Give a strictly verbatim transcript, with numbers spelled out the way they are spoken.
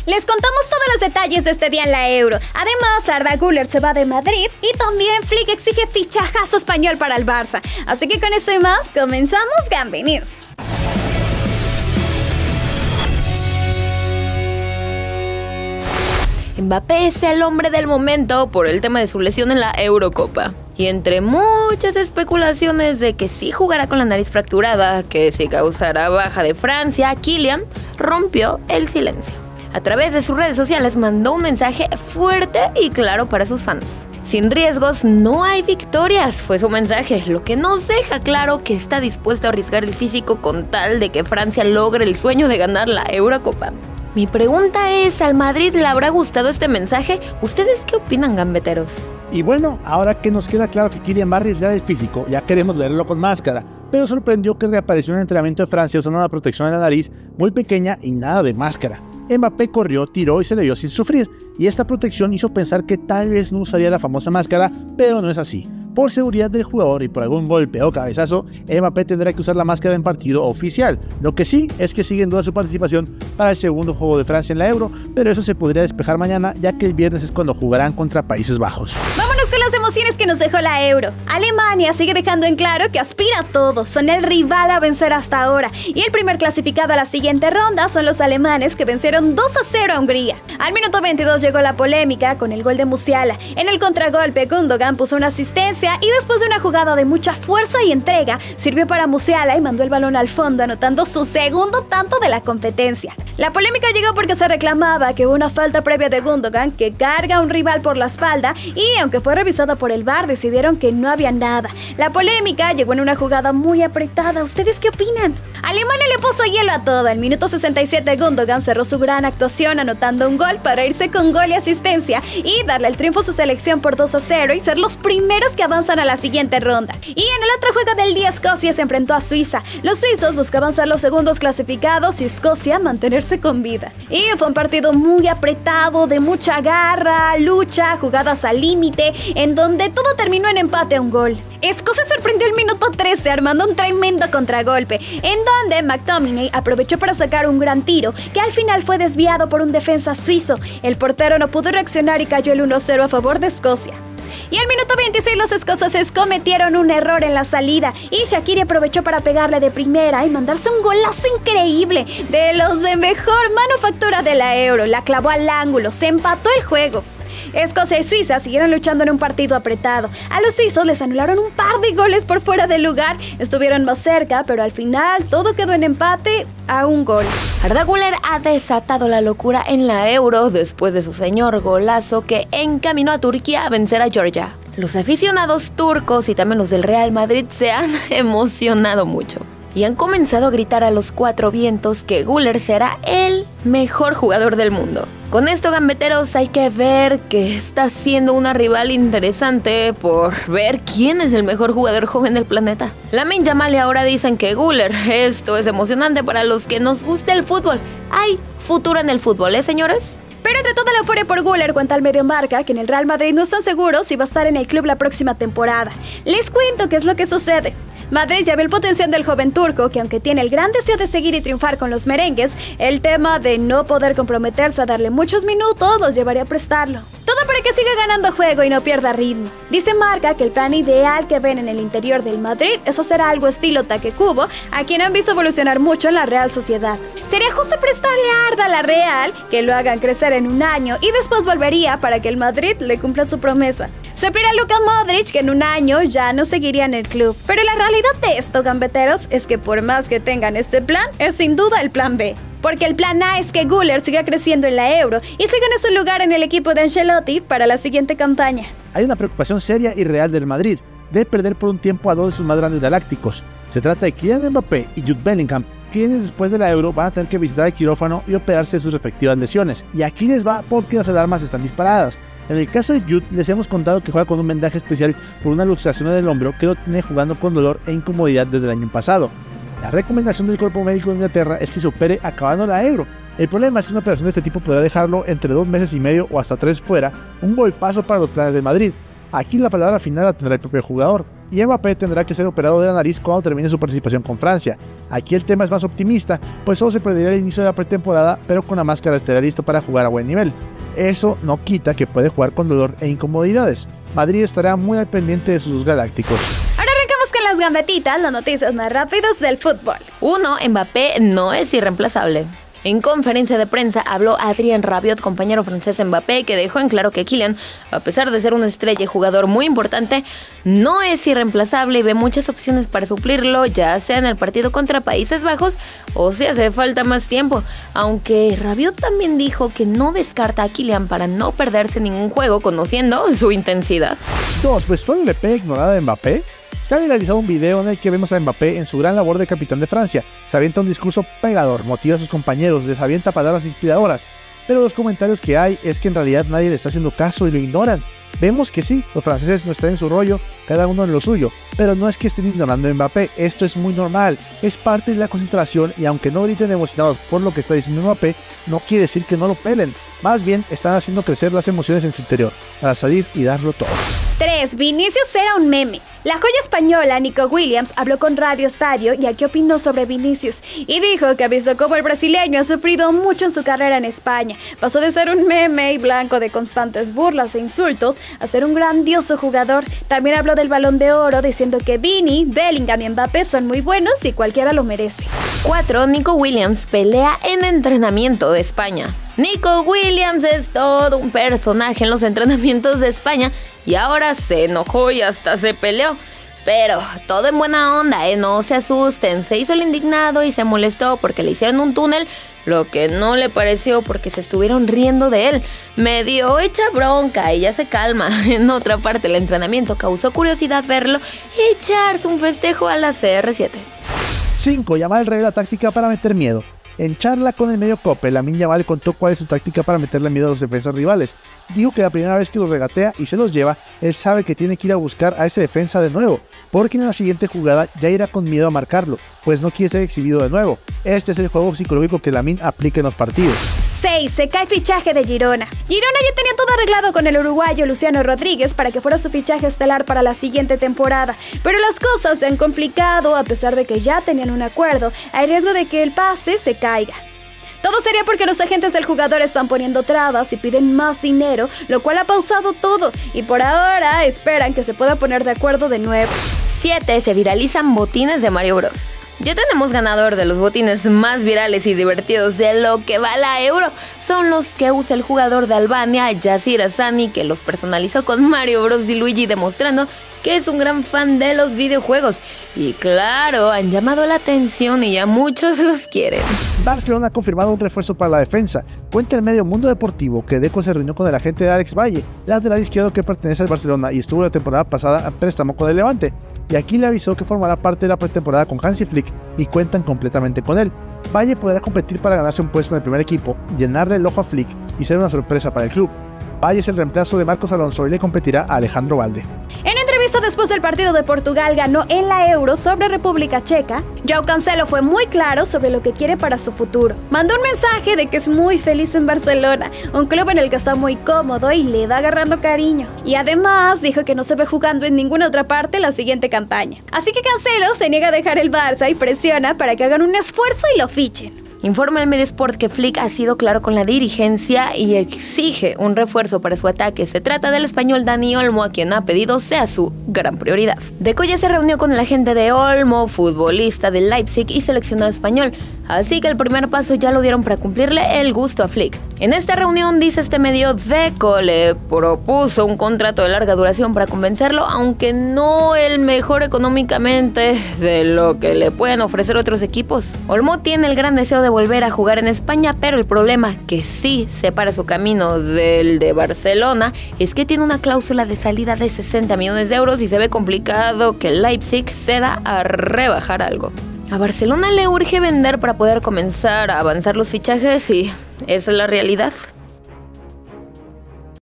Les contamos todos los detalles de este día en la Euro. Además, Arda Güler se va de Madrid y también Flick exige fichajazo español para el Barça. Así que con esto y más, comenzamos Gambe News. Mbappé es el hombre del momento por el tema de su lesión en la Eurocopa. Y entre muchas especulaciones de que sí jugará con la nariz fracturada, que sí causará baja de Francia, Kylian rompió el silencio. A través de sus redes sociales mandó un mensaje fuerte y claro para sus fans. Sin riesgos no hay victorias, fue su mensaje, lo que nos deja claro que está dispuesto a arriesgar el físico con tal de que Francia logre el sueño de ganar la Eurocopa. Mi pregunta es, ¿al Madrid le habrá gustado este mensaje? ¿Ustedes qué opinan, gambeteros? Y bueno, ahora que nos queda claro que Kylian va a arriesgar el físico, ya queremos verlo con máscara, pero sorprendió que reapareció en el entrenamiento de Francia usando una protección en la nariz muy pequeña y nada de máscara. Mbappé corrió, tiró y se le vio sin sufrir, y esta protección hizo pensar que tal vez no usaría la famosa máscara, pero no es así. Por seguridad del jugador y por algún golpe o cabezazo, Mbappé tendrá que usar la máscara en partido oficial. Lo que sí es que sigue en duda su participación para el segundo juego de Francia en la Euro, pero eso se podría despejar mañana, ya que el viernes es cuando jugarán contra Países Bajos. Vámonos con las emociones que nos dejó la Euro. Alemania sigue dejando en claro que aspira a todo, son el rival a vencer hasta ahora, y el primer clasificado a la siguiente ronda son los alemanes, que vencieron dos a cero a Hungría. Al minuto veintidós llegó la polémica con el gol de Musiala. En el contragolpe, Gundogan puso una asistencia y después de una jugada de mucha fuerza y entrega, sirvió para Musiala y mandó el balón al fondo, anotando su segundo tanto de la competencia. La polémica llegó porque se reclamaba que hubo una falta previa de Gundogan que carga a un rival por la espalda y, aunque fue revisada por el V A R, decidieron que no había nada. La polémica llegó en una jugada muy apretada. ¿Ustedes qué opinan? Alemania le puso hielo a todo. Al minuto sesenta y siete, Gundogan cerró su gran actuación anotando un gol para irse con gol y asistencia y darle el triunfo a su selección por dos a cero y ser los primeros que avanzan a la siguiente ronda. Y en el otro juego del día, Escocia se enfrentó a Suiza. Los suizos buscaban ser los segundos clasificados y Escocia mantenerse con vida. Y fue un partido muy apretado, de mucha garra, lucha, jugadas al límite, en donde todo terminó en empate a un gol. Escocia sorprendió el minuto trece armando un tremendo contragolpe, en donde McTominay aprovechó para sacar un gran tiro, que al final fue desviado por un defensa suizo. El portero no pudo reaccionar y cayó el uno a cero a favor de Escocia. Y al minuto veintiséis los escoceses cometieron un error en la salida y Shaqiri aprovechó para pegarle de primera y mandarse un golazo increíble de los de mejor manufactura de la Euro. La clavó al ángulo, se empató el juego. Escocia y Suiza siguieron luchando en un partido apretado. A los suizos les anularon un par de goles por fuera del lugar. Estuvieron más cerca, pero al final todo quedó en empate a un gol. Arda Güler ha desatado la locura en la Euro después de su señor golazo que encaminó a Turquía a vencer a Georgia. Los aficionados turcos y también los del Real Madrid se han emocionado mucho y han comenzado a gritar a los cuatro vientos que Güler será el mejor jugador del mundo. Con esto, gambeteros, hay que ver que está siendo una rival interesante por ver quién es el mejor jugador joven del planeta. Lamine Yamal y ahora dicen que Güler. Esto es emocionante para los que nos gusta el fútbol. Hay futuro en el fútbol, ¿eh, señores? Pero entre toda la euforia por Güler, cuenta el medio Marca que en el Real Madrid no están seguros si va a estar en el club la próxima temporada. Les cuento qué es lo que sucede. Madrid ya ve el potencial del joven turco, que aunque tiene el gran deseo de seguir y triunfar con los merengues, el tema de no poder comprometerse a darle muchos minutos los llevaría a prestarlo. Todo para que siga ganando juego y no pierda ritmo. Dice Marca que el plan ideal que ven en el interior del Madrid es hacer algo estilo Taque Kubo, a quien han visto evolucionar mucho en la Real Sociedad. Sería justo prestarle a Arda a la Real, que lo hagan crecer en un año y después volvería para que el Madrid le cumpla su promesa. Se aplica Luka Modric, que en un año ya no seguiría en el club. Pero la realidad de esto, gambeteros, es que por más que tengan este plan, es sin duda el plan B. Porque el plan A es que Güler siga creciendo en la Euro y se gane su lugar en el equipo de Ancelotti para la siguiente campaña. Hay una preocupación seria y real del Madrid de perder por un tiempo a dos de sus más grandes galácticos. Se trata de Kylian Mbappé y Jude Bellingham, quienes después de la Euro van a tener que visitar el quirófano y operarse de sus respectivas lesiones. Y aquí les va porque las alarmas están disparadas. En el caso de Jude, les hemos contado que juega con un vendaje especial por una luxación del hombro que lo tiene jugando con dolor e incomodidad desde el año pasado. La recomendación del cuerpo médico de Inglaterra es que se opere acabando la Euro. El problema es que una operación de este tipo podrá dejarlo entre dos meses y medio o hasta tres fuera, un golpazo para los planes de Madrid. Aquí la palabra final la tendrá el propio jugador. y Mbappé tendrá que ser operado de la nariz cuando termine su participación con Francia. Aquí el tema es más optimista, pues solo se perderá el inicio de la pretemporada, pero con la máscara estará listo para jugar a buen nivel. Eso no quita que puede jugar con dolor e incomodidades. Madrid estará muy al pendiente de sus galácticos. Ahora arrancamos con las gambetitas, las noticias más rápidas del fútbol. uno. Mbappé no es irreemplazable. En conferencia de prensa habló Adrien Rabiot, compañero francés de Mbappé, que dejó en claro que Kylian, a pesar de ser una estrella y jugador muy importante, no es irreemplazable y ve muchas opciones para suplirlo, ya sea en el partido contra Países Bajos o si hace falta más tiempo. Aunque Rabiot también dijo que no descarta a Kylian para no perderse ningún juego, conociendo su intensidad. dos. Pues toda la L P ignorada de Mbappé. Se ha viralizado un video en el que vemos a Mbappé en su gran labor de capitán de Francia. Se avienta un discurso pegador, motiva a sus compañeros, les avienta palabras inspiradoras. Pero los comentarios que hay es que en realidad nadie le está haciendo caso y lo ignoran. Vemos que sí, los franceses no están en su rollo, cada uno en lo suyo, pero no es que estén ignorando a Mbappé, esto es muy normal, es parte de la concentración y aunque no griten emocionados por lo que está diciendo Mbappé, no quiere decir que no lo pelen, más bien están haciendo crecer las emociones en su interior, para salir y darlo todo. tres. Vinicius era un meme. La joya española Nico Williams habló con Radio Estadio y aquí opinó sobre Vinicius y dijo que ha visto cómo el brasileño ha sufrido mucho en su carrera en España. Pasó de ser un meme y blanco de constantes burlas e insultos a ser un grandioso jugador. También habló del Balón de Oro diciendo que Vini, Bellingham y Mbappé son muy buenos y cualquiera lo merece. cuatro. Nico Williams pelea en entrenamiento de España. Nico Williams es todo un personaje en los entrenamientos de España y ahora se enojó y hasta se peleó. Pero todo en buena onda, ¿eh? No se asusten. Se hizo el indignado y se molestó porque le hicieron un túnel, lo que no le pareció porque se estuvieron riendo de él. Medio echa bronca y ya se calma. En otra parte, el entrenamiento causó curiosidad verlo y echarse un festejo a la C R siete. cinco. Yamal revela táctica para meter miedo. En charla con el medio Cope, Lamine Yamal contó cuál es su táctica para meterle miedo a los defensas rivales. Dijo que la primera vez que los regatea y se los lleva, él sabe que tiene que ir a buscar a ese defensa de nuevo, porque en la siguiente jugada ya irá con miedo a marcarlo, pues no quiere ser exhibido de nuevo. Este es el juego psicológico que Lamine aplica en los partidos. seis. Se cae fichaje de Girona. Girona ya tenía todo arreglado con el uruguayo Luciano Rodríguez para que fuera su fichaje estelar para la siguiente temporada, pero las cosas se han complicado a pesar de que ya tenían un acuerdo. Hay riesgo de que el pase se caiga. Todo sería porque los agentes del jugador están poniendo trabas y piden más dinero, lo cual ha pausado todo y por ahora esperan que se pueda poner de acuerdo de nuevo. siete. Se viralizan botines de Mario Bros. Ya tenemos ganador de los botines más virales y divertidos de lo que va la Euro. Son los que usa el jugador de Albania, Yasir Asani, que los personalizó con Mario Bros. Di Luigi, demostrando que es un gran fan de los videojuegos. Y claro, han llamado la atención y ya muchos los quieren. Barcelona ha confirmado un refuerzo para la defensa. Cuenta el medio Mundo Deportivo que Deco se reunió con el agente de Alex Valle, lateral izquierdo que pertenece al Barcelona y estuvo la temporada pasada a préstamo con el Levante. Y aquí le avisó que formará parte de la pretemporada con Hansi Flick y cuentan completamente con él. Valle podrá competir para ganarse un puesto en el primer equipo, llenarle el ojo a Flick y ser una sorpresa para el club. Valle es el reemplazo de Marcos Alonso y le competirá a Alejandro Valde. En entrevista después del partido de Portugal ganó en la Euro sobre República Checa, Joao Cancelo fue muy claro sobre lo que quiere para su futuro. Mandó un mensaje de que es muy feliz en Barcelona, un club en el que está muy cómodo y le da agarrando cariño. Y además dijo que no se ve jugando en ninguna otra parte la siguiente campaña. Así que Cancelo se niega a dejar el Barça y presiona para que hagan un esfuerzo y lo fichen. Informa el medio Sport que Flick ha sido claro con la dirigencia y exige un refuerzo para su ataque. Se trata del español Dani Olmo, a quien ha pedido sea su gran prioridad. Deco ya se reunió con el agente de Olmo, futbolista del Leipzig y seleccionado español, así que el primer paso ya lo dieron para cumplirle el gusto a Flick. En esta reunión, dice este medio, Deco le propuso un contrato de larga duración para convencerlo, aunque no el mejor económicamente de lo que le pueden ofrecer otros equipos. Olmo tiene el gran deseo de volver a jugar en España, pero el problema que sí separa su camino del de Barcelona es que tiene una cláusula de salida de sesenta millones de euros y se ve complicado que el Leipzig ceda a rebajar algo. A Barcelona le urge vender para poder comenzar a avanzar los fichajes y esa es la realidad.